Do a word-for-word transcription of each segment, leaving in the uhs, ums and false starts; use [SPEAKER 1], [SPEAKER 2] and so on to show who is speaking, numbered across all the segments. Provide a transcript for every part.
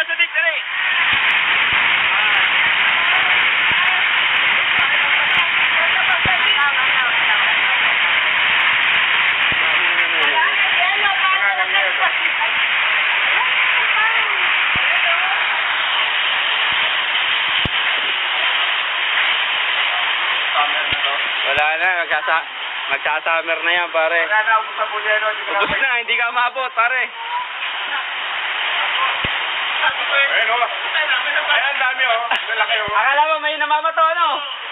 [SPEAKER 1] sa dik, dali.
[SPEAKER 2] Wala na, magkasa magkasummer na yan, pare.
[SPEAKER 1] Wala na, ubus na bulyeno.
[SPEAKER 2] Ubus na, hindi ka umabot, pare.
[SPEAKER 1] Ayun o. Ayan, dami o. Lalaki o.
[SPEAKER 2] Akala mo may namamato, ano?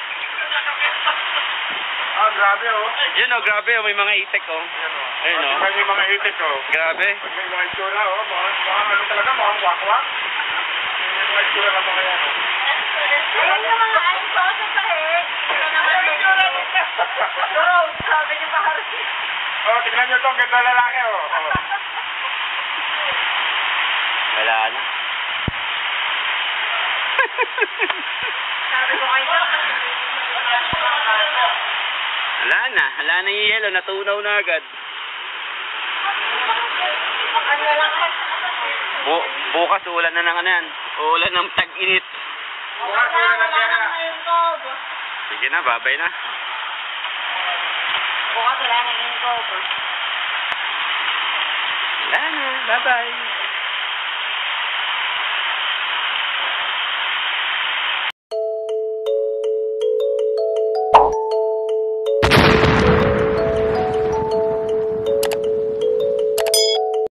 [SPEAKER 1] Ah, grabe o.
[SPEAKER 2] Yun o, grabe o, may mga itik o. Ayun o.
[SPEAKER 1] May mga itik o.
[SPEAKER 2] Grabe.
[SPEAKER 1] May mga itsura o. Mga ano talaga, mga wakwak. May mga itsura na mga yan o.
[SPEAKER 3] Ayun yung mga ayos ko sa sahig. Ito naman yung itsura nito. Bro, sabi niyo pa harap.
[SPEAKER 1] Oh, tignan nyo to, ang ganda lalaki o.
[SPEAKER 2] Wala na.
[SPEAKER 3] Sabi ko kayo.
[SPEAKER 2] Wala na, wala na yung yelo, natunaw na agad.
[SPEAKER 3] Ano lang
[SPEAKER 2] Bu bukas ulan na ng ano yan. Ulan ng tag-init.
[SPEAKER 1] Bukas, wala na yan.
[SPEAKER 2] Sige na, babay na.
[SPEAKER 3] Bukas wala na yung cover.
[SPEAKER 2] Wala na, bye-bye.